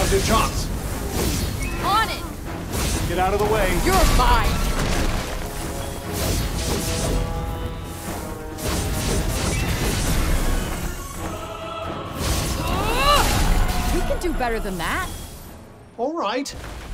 Now's your chance. On it! Get out of the way. You're mine! You can do better than that. All right.